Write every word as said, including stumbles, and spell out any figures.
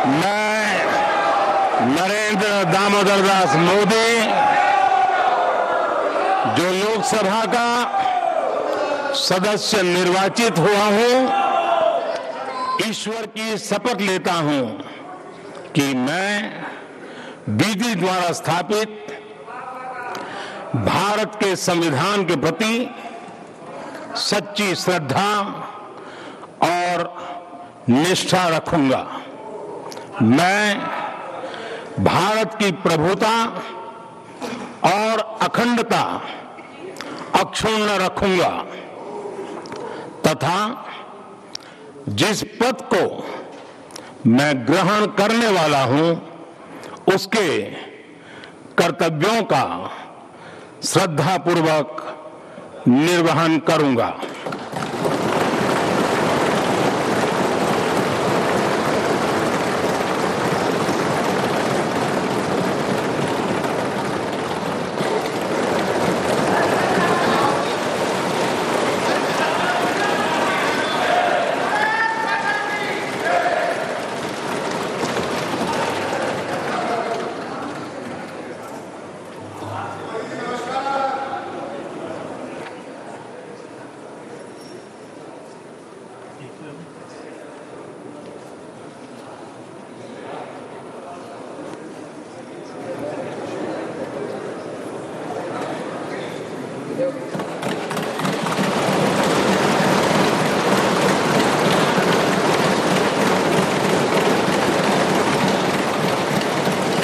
मैं नरेंद्र दामोदर दास मोदी जो लोकसभा का सदस्य निर्वाचित हुआ हूं, ईश्वर की शपथ लेता हूं कि मैं विधि द्वारा स्थापित भारत के संविधान के प्रति सच्ची श्रद्धा और निष्ठा रखूंगा। मैं भारत की प्रभुता और अखंडता अक्षुण्ण रखूंगा तथा जिस पद को मैं ग्रहण करने वाला हूं उसके कर्तव्यों का श्रद्धापूर्वक निर्वहन करूंगा।